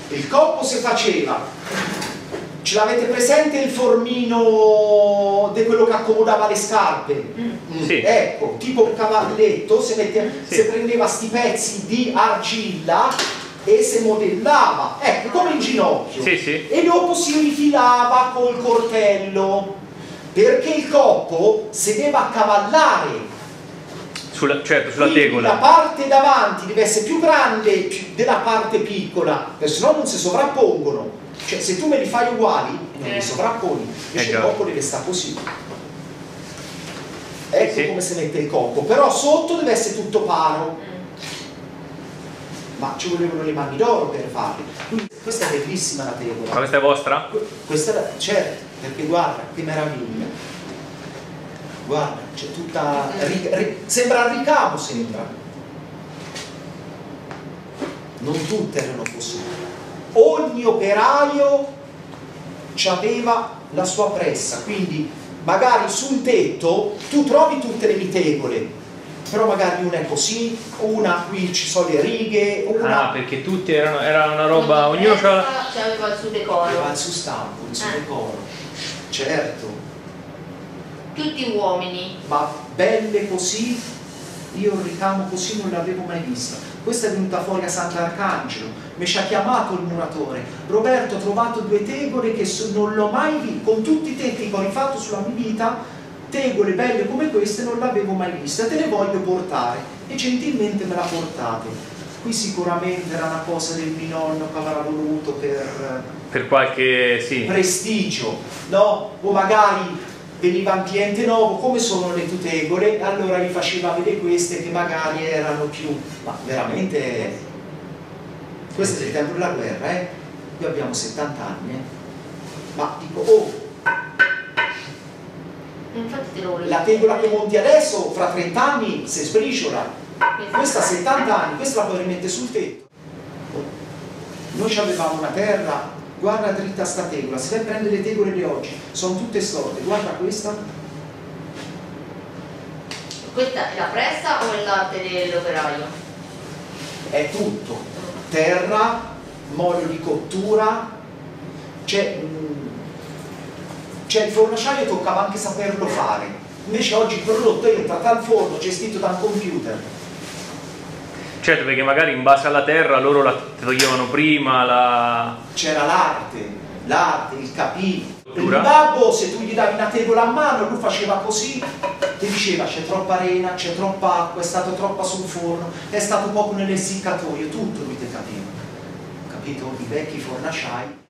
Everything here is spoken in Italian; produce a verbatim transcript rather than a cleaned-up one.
il coppo si faceva, ce l'avete presente il formino di quello che accomodava le scarpe? Mm. Sì. Ecco, tipo un cavalletto, si, mette, sì. si prendeva sti pezzi di argilla e si modellava, ecco, come in ginocchio, sì, sì. e dopo si rifilava col coltello, perché il coppo si deve accavallare. Sulla, certo, sulla Quindi tegola. la parte davanti deve essere più grande più della parte piccola, perché sennò non si sovrappongono. Cioè, se tu me li fai uguali, non li sovrapponi, invece eh il coppo deve stare così. Ecco sì. Come si mette il coppo, però sotto deve essere tutto paro. Ma ci volevano le mani d'oro per farli. Questa è bellissima la tegola. Ma questa è vostra? Questa, certo, perché guarda che meraviglia. Guarda, c'è tutta. Sembra il ricamo, sembra. Non tutte erano così. Ogni operaio aveva la sua pressa, quindi magari sul tetto tu trovi tutte le mitegole, però magari una è così, una qui ci sono le righe, una... Ah, perché tutti erano, era una roba, ognuno aveva... aveva il suo decoro. Aveva il suo stampo, il suo eh. decoro, certo. Tutti uomini. Ma belle così, io il ricamo così non l'avevo mai vista. Questa è venuta fuori a Sant'Arcangelo, mi ci ha chiamato il muratore: Roberto, ho trovato due tegole che non l'ho mai vista, con tutti i tetti che ho rifatto sulla mia vita, tegole belle come queste non l'avevo mai vista, te le voglio portare, e gentilmente me la portate. Qui sicuramente era una cosa del mio nonno che avrà voluto per, per qualche sì. prestigio, no? O magari veniva un cliente nuovo, come sono le tue tegole? Allora gli faceva vedere queste che magari erano più, ma veramente, questo è il tempo della guerra, eh? Qui abbiamo settanta anni, eh? Ma dico, oh, infatti te lo la tegola che monti adesso, fra trenta anni, si sbriciola, questa ha settanta anni, questa la puoi rimettere sul tetto. Noi avevamo una terra, guarda dritta sta tegola, se vai a prendere le tegole di oggi, sono tutte storte, guarda questa. Questa è la pressa o è l'arte dell'operaio? È tutto, terra, modo di cottura, c'è il fornaciaio, toccava anche saperlo fare, invece oggi il prodotto entra dal forno gestito da un computer. Certo, perché magari in base alla terra loro la toglievano prima, la... C'era l'arte, l'arte, il capì. Il babbo, se tu gli davi una tegola a mano, lui faceva così, ti diceva c'è troppa arena, c'è troppa acqua, è stato troppa sul forno, è stato poco nell'essiccatoio, tutto lui ti capiva. Capito? I vecchi fornaciai.